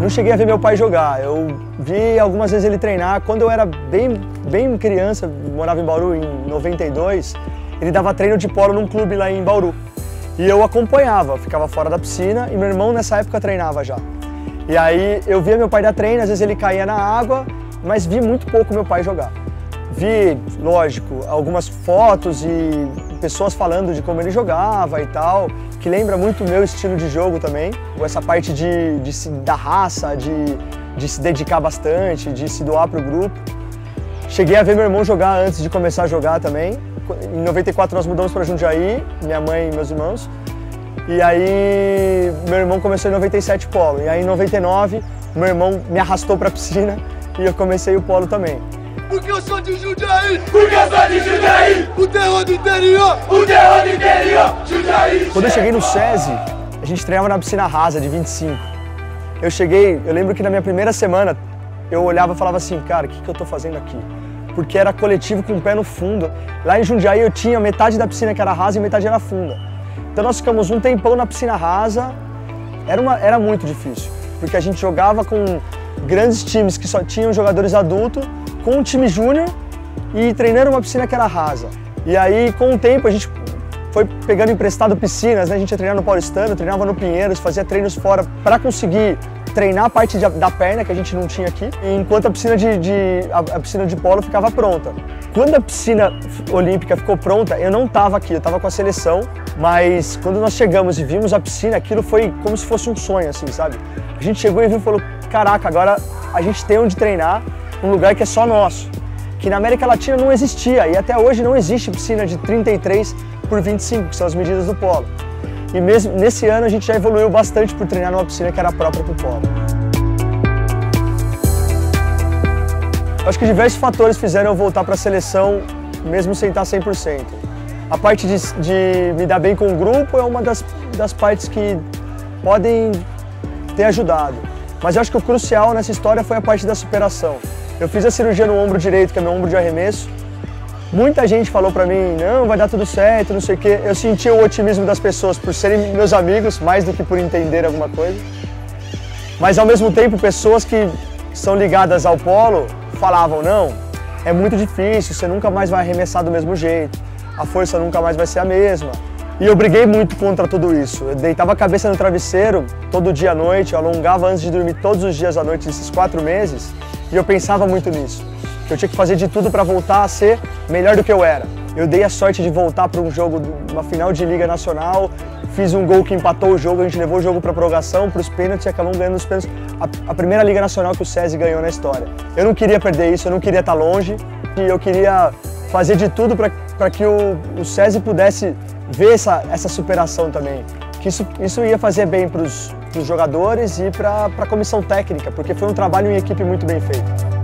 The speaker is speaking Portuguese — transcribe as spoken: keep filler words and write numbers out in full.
não cheguei a ver meu pai jogar, eu vi algumas vezes ele treinar. Quando eu era bem, bem criança, morava em Bauru em noventa e dois, ele dava treino de polo num clube lá em Bauru. E eu acompanhava, ficava fora da piscina e meu irmão nessa época treinava já. E aí eu via meu pai dar treino, às vezes ele caía na água, mas vi muito pouco meu pai jogar. Vi, lógico, algumas fotos e pessoas falando de como ele jogava e tal, que lembra muito o meu estilo de jogo também. Essa parte de, de se dar raça, de, de se dedicar bastante, de se doar para o grupo. Cheguei a ver meu irmão jogar antes de começar a jogar também. Em noventa e quatro nós mudamos para Jundiaí, minha mãe e meus irmãos. E aí meu irmão começou em noventa e sete polo. E aí em noventa e nove meu irmão me arrastou para a piscina e eu comecei o polo também. Porque eu sou de Jundiaí! Porque eu sou de Jundiaí! O terror do interior! O terror do interior! Jundiaí! Quando eu cheguei no SESI, a gente treinava na piscina rasa de vinte e cinco. Eu cheguei, eu lembro que na minha primeira semana eu olhava e falava assim, cara, o que, que eu tô fazendo aqui? Porque era coletivo com o pé no fundo. Lá em Jundiaí eu tinha metade da piscina que era rasa e metade era funda. Então nós ficamos um tempão na piscina rasa, era, uma, era muito difícil. Porque a gente jogava com grandes times que só tinham jogadores adultos, com um time júnior e treinando uma piscina que era rasa. E aí, com o tempo, a gente foi pegando emprestado piscinas, né? A gente ia treinar no Paulistano, treinava no Pinheiros, fazia treinos fora para conseguir treinar a parte de, da perna que a gente não tinha aqui, enquanto a piscina de, de, a, a piscina de polo ficava pronta. Quando a piscina olímpica ficou pronta, eu não estava aqui, eu estava com a seleção, mas quando nós chegamos e vimos a piscina, aquilo foi como se fosse um sonho, assim, sabe? A gente chegou e viu e falou, caraca, agora a gente tem onde treinar, um lugar que é só nosso, que na América Latina não existia e até hoje não existe piscina de trinta e três por vinte e cinco, que são as medidas do polo. E mesmo nesse ano a gente já evoluiu bastante por treinar numa piscina que era própria para o polo. Acho que diversos fatores fizeram eu voltar para a seleção mesmo sem estar cem por cento. A parte de, de me dar bem com o grupo é uma das, das partes que podem ter ajudado. Mas eu acho que o crucial nessa história foi a parte da superação. Eu fiz a cirurgia no ombro direito, que é meu ombro de arremesso. Muita gente falou pra mim, não, vai dar tudo certo, não sei o quê. Eu senti o otimismo das pessoas por serem meus amigos, mais do que por entender alguma coisa. Mas ao mesmo tempo, pessoas que são ligadas ao polo falavam, não, é muito difícil, você nunca mais vai arremessar do mesmo jeito, a força nunca mais vai ser a mesma. E eu briguei muito contra tudo isso. Eu deitava a cabeça no travesseiro todo dia à noite, eu alongava antes de dormir todos os dias à noite esses quatro meses. E eu pensava muito nisso, que eu tinha que fazer de tudo para voltar a ser melhor do que eu era. Eu dei a sorte de voltar para um jogo, uma final de Liga Nacional, fiz um gol que empatou o jogo, a gente levou o jogo para a prorrogação, para os pênaltis e acabamos ganhando os pênaltis. A, a primeira Liga Nacional que o SESI ganhou na história. Eu não queria perder isso, eu não queria estar longe, e eu queria fazer de tudo para que o, o SESI pudesse ver essa, essa superação também. Que isso, isso ia fazer bem para os jogadores e para a comissão técnica, porque foi um trabalho em equipe muito bem feito.